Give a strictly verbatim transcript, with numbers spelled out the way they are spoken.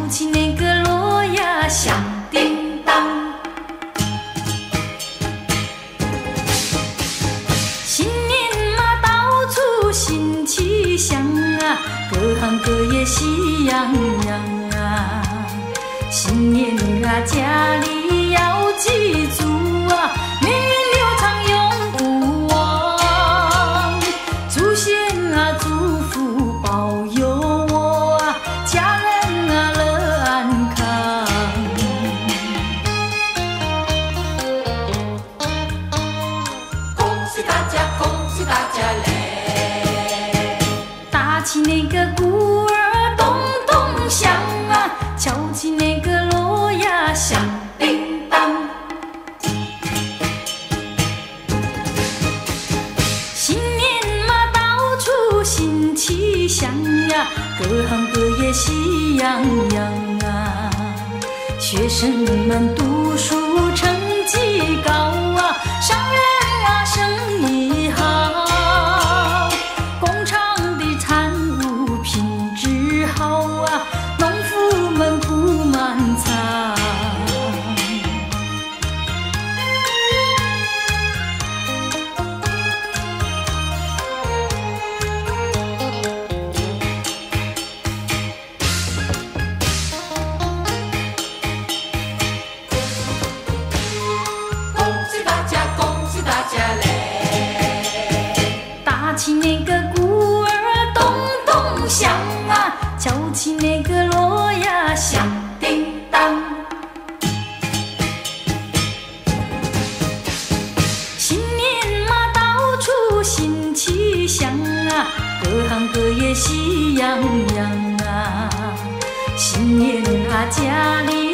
起那个锣呀响叮当，新年嘛到处新气象啊，各行各业喜洋洋啊。新年啊家里要记住啊，年年流长永不忘。祖先啊祝福保佑我啊，家人啊乐安康。 恭喜大家，恭喜大家嘞！ 打起那个鼓儿咚咚响啊，敲起那个锣呀响叮当。新年嘛到处新气象呀，各行各业喜洋洋啊。学生们读书成绩高啊，商人啊生意好，工厂的产物品质好啊，农夫们不满仓。 恭喜大家，恭喜大家嘞！ 打起那个鼓儿咚咚响啊，敲起那个锣呀响叮当。新年嘛到处新气象啊，各行各业喜洋洋啊。新年啊家里